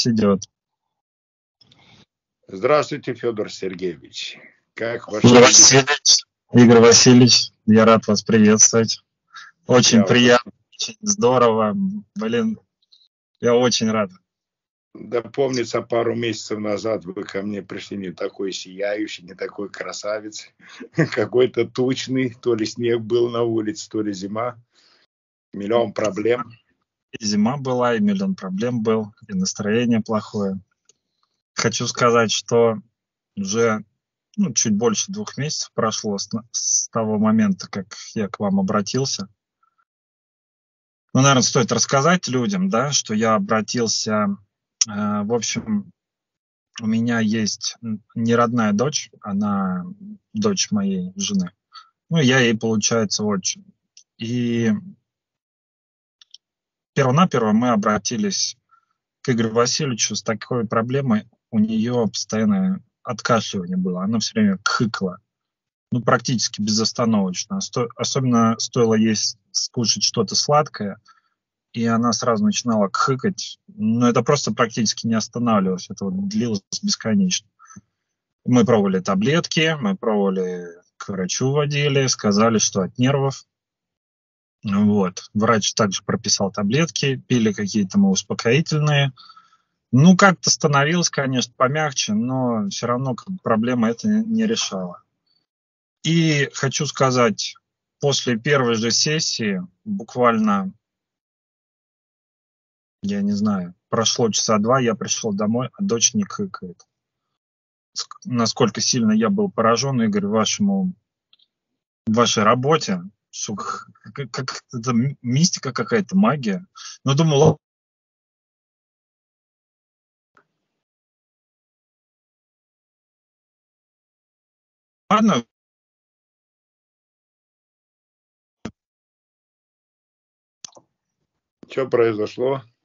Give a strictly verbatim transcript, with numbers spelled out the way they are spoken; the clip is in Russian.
идет. Здравствуйте, Федор Сергеевич. Как ваш... Игорь Васильевич, Игорь Васильевич, я рад вас приветствовать. Очень Я приятно, очень здорово. Блин, я очень рад. Да, помнится, пару месяцев назад вы ко мне пришли не такой сияющий, не такой красавец, какой-то тучный, то ли снег был на улице, то ли зима. Миллион проблем. И зима была, и миллион проблем был, и настроение плохое. Хочу сказать, что уже ну, чуть больше двух месяцев прошло с, с того момента, как я к вам обратился. Ну, наверное, стоит рассказать людям, да, что я обратился. Э, в общем, у меня есть неродная дочь, она дочь моей жены. Ну, я ей, получается, отчим. И первонаперво мы обратились к Игорю Васильевичу с такой проблемой. У нее постоянное откашливание было, она все время кхыкала. Ну, практически безостановочно. Сто... Особенно стоило есть, скушать что-то сладкое, и она сразу начинала кхыкать. Но это просто практически не останавливалось. Это вот длилось бесконечно. Мы пробовали таблетки, мы пробовали, к врачу водили, сказали, что от нервов. Вот. Врач также прописал таблетки, пили какие-то мы успокоительные. Ну, как-то становилось, конечно, помягче, но все равно как бы, проблема это не решала. И хочу сказать, после первой же сессии, буквально, я не знаю, прошло часа два, я пришел домой, а дочь не кыкает. Насколько сильно я был поражен, Игорь, вашему, вашей работе, что как, как это мистика какая-то, магия. Но думал, ладно. Что произошло?